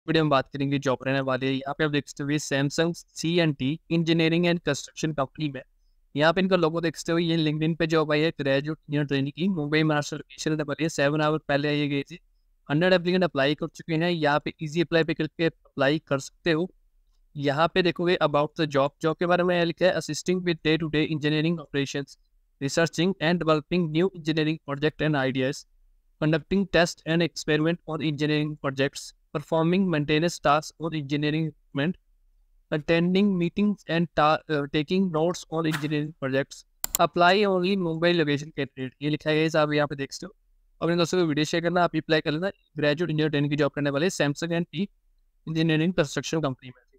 Video में बात करेंगे जॉब रहने वाली है। यहाँ पे आप देख सकते हो Samsung CNT engineering and construction company में। यहाँ पे इनका लोगो देख सकते हो, ये लिंक्डइन पे जॉब आई है ग्रेजुएट इंजीनियर ट्रेनिंग की। मुंबई महाराष्ट्र लोकेशन रहने वाली है। 7 आवर पहले आई गई थी। 100 एप्लीकेंट अप्लाई कर चुके हैं। यहाँ पे इजी अप्लाई पे करके अप्लाई कर सकते हो। यहाँ पे देखोगे अबाउट द जॉब, जॉब के बारे में यह लिखा है assisting with day to day engineering operations, researching and developing new engineering project and ideas, conducting tests and experiment on engineering projects, performing maintenance tasks on engineering equipment, attending meetings and taking notes on engineering projects. Apply only Mumbai location candidate, ये लिखा गया है साहब यहाँ पे देख सकते हो। अपने दोस्तों को वीडियो शेयर करना, आप अप्लाई कर लेना। ग्रेजुएट इंजीनियर ट्रेनिंग की जॉब करने वाले Samsung and T engineering construction company में।